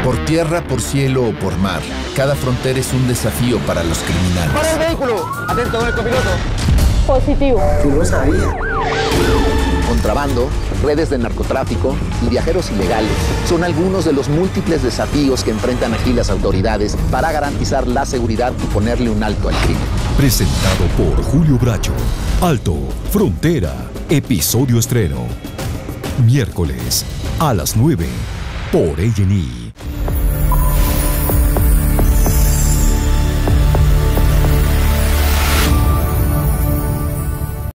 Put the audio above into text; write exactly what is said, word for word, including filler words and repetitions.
Por tierra, por cielo o por mar, cada frontera es un desafío para los criminales. ¡Para el vehículo! ¡Atento con el copiloto! Positivo. Tú no sabías. Contrabando, redes de narcotráfico y viajeros ilegales son algunos de los múltiples desafíos que enfrentan aquí las autoridades para garantizar la seguridad y ponerle un alto al crimen. Presentado por Julio Bracho. Alto, Frontera, episodio estreno. Miércoles a las nueve por A and E.